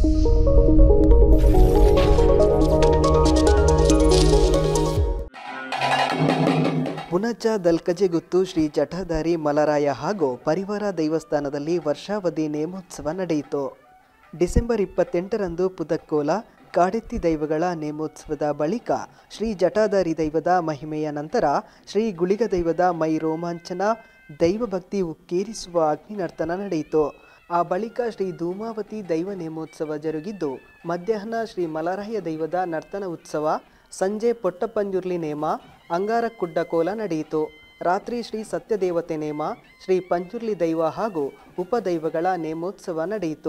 ಹುನಚ ದಲ್ಕಜೆಗುತ್ತು ಶ್ರೀ ಜಟಾಧಾರಿ ಮಲರಾಯ ಹಾಗೂ ಪರಿವಾರ ದೇವಸ್ಥಾನದಲ್ಲಿ ವರ್ಷಾವಧಿ ನೇಮೋತ್ಸವ ನಡೆಯಿತು. ಡಿಸೆಂಬರ್ 28ರಂದು ಪುದಕ್ಕೋಲ ಕಾಡೆತ್ತಿ ದೈವಗಳ ನೇಮೋತ್ಸವದ ಬಳಿಕ ಶ್ರೀ ಜಟಾಧಾರಿ ದೈವದ ಮಹಿಮೆಯ ನಂತರ ಶ್ರೀ ಗುಳಿಗ ದೈವದ ಮೈ ರೋಮಾಂಚನ ದೈವಭಕ್ತಿ ಉಕ್ಕೇರಿಸುವ ಅಗ್ನಿನರ್ತನ ನಡೆಯಿತು. ಆ ಬಳಿಕ ಶ್ರೀ ಧೂಮಾವತಿ ದೈವ ನೇಮೋತ್ಸವ ಜರುಗಿದ್ದು ಮಧ್ಯಾಹ್ನ ಶ್ರೀ ಮಲರಾಯ ದೈವದ ನರ್ತನ ಉತ್ಸವ, ಸಂಜೆ ಪೊಟ್ಟಪಂಜುರ್ಲಿ ನೇಮ, ಅಂಗಾರ ಕುಡ್ಡ ಕೋಲ ನಡೆಯಿತು. ರಾತ್ರಿ ಶ್ರೀ ಸತ್ಯದೇವತೆ ನೇಮ, ಶ್ರೀ ಪಂಜುರ್ಲಿ ದೈವ ಹಾಗೂ ಉಪದೈವಗಳ ನೇಮೋತ್ಸವ ನಡೆಯಿತು.